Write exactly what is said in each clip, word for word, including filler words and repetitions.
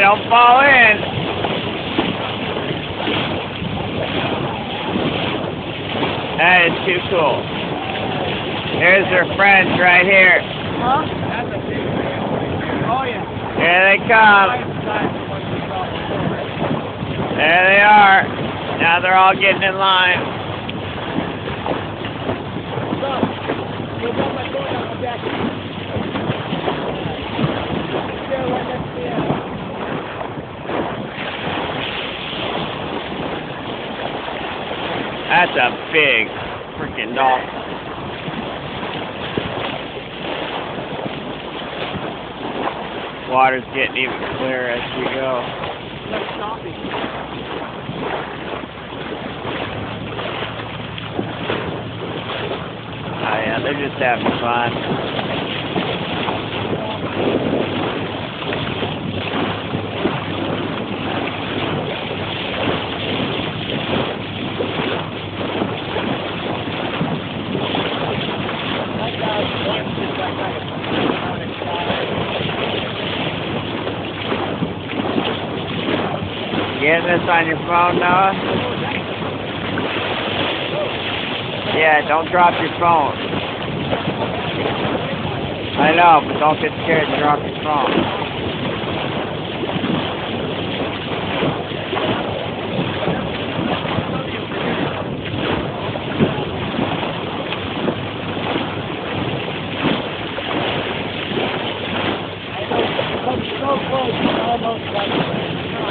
don't fall in. That is too cool. There's their friends right here. Huh? That's a big one. Oh, yeah. Here they come. There they are. Now they're all getting in line. That's a big freaking dolphin. Water's getting even clearer as we go. Oh yeah, they're just having fun. Getting this on your phone, Noah? Yeah, don't drop your phone. I know, but don't get scared and drop your phone. So close, almost like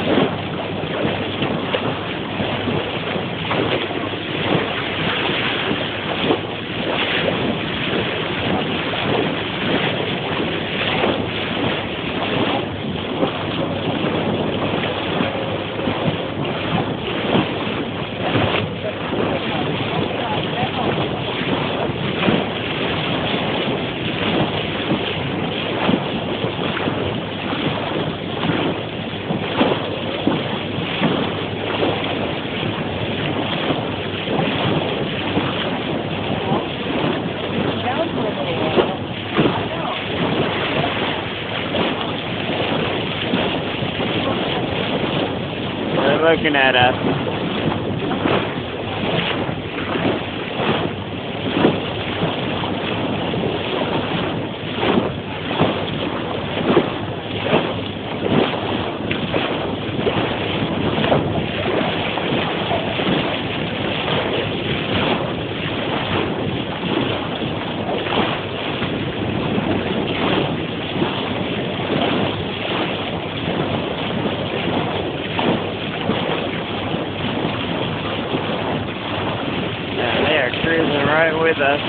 They're looking at us. Cruising right with us.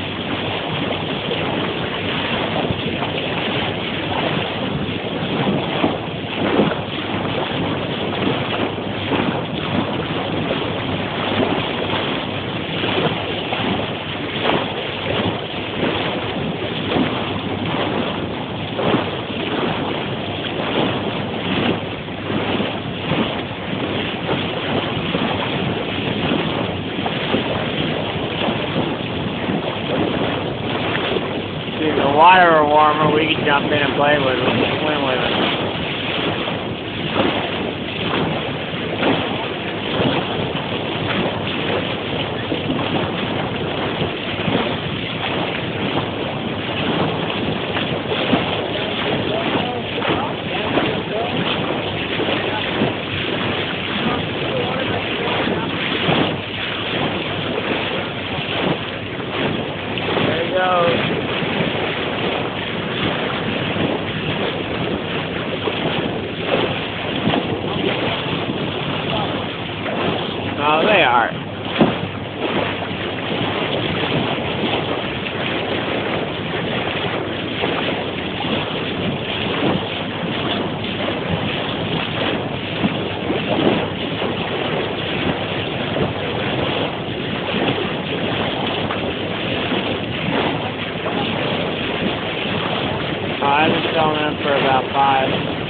If the water were warmer, we could jump in and play with it, swim with it. There he goes. Oh, they are. Oh, I've been filming them for about five.